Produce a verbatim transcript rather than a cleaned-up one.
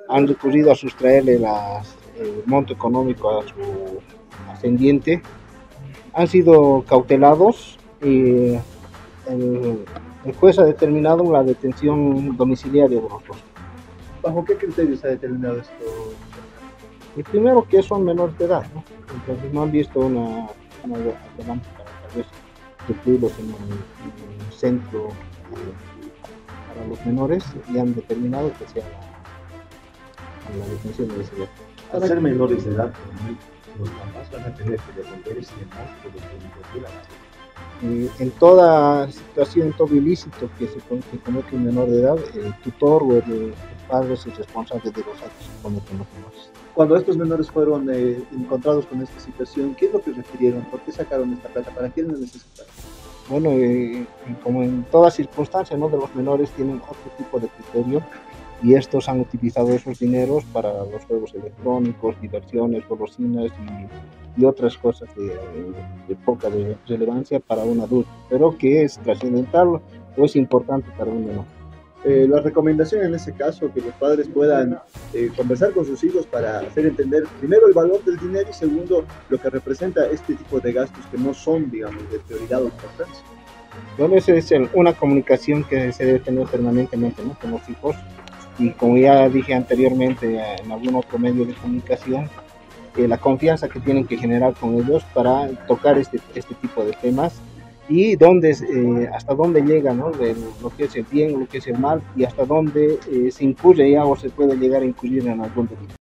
han recurrido a sustraerle las, el monto económico a su ascendiente, han sido cautelados y el, el juez ha determinado la detención domiciliaria de los dos. ¿Bajo qué criterios ha determinado esto? El primero, que son menores de edad, ¿no? Entonces no han visto una, una relevante para tal vez recluirlos en un, en un centro eh, para los menores, y han determinado que sea la, la detención domiciliaria. Al ser menores de edad, los papás van a tener que devolver ese monto de lo Eh, en toda situación, en todo ilícito que se que comete un menor de edad, el tutor o el, el padre es el responsable de los actos que cometen los menores. Cuando estos menores fueron eh, encontrados con esta situación, ¿qué es lo que refirieron? ¿Por qué sacaron esta plata? ¿Para quién la necesitaron? Bueno, eh, como en todas circunstancias, ¿no?, de los menores tienen otro tipo de criterio, y estos han utilizado esos dineros para los juegos electrónicos, diversiones, golosinas y, y otras cosas de, de poca de relevancia para un adulto, pero que es trascendental o es importante para un menor. Eh, la recomendación en ese caso, que los padres puedan eh, conversar con sus hijos para hacer entender primero el valor del dinero y segundo lo que representa este tipo de gastos que no son, digamos, de prioridad o importancia. Bueno, esa es el, una comunicación que se debe tener permanentemente, ¿no?, con los hijos, y como ya dije anteriormente en algún otro medio de comunicación, eh, la confianza que tienen que generar con ellos para tocar este, este tipo de temas, y dónde, eh, hasta dónde llega, ¿no?, de lo que es el bien, lo que es el mal, y hasta dónde eh, se incurre ya o se puede llegar a incurrir en algún delito.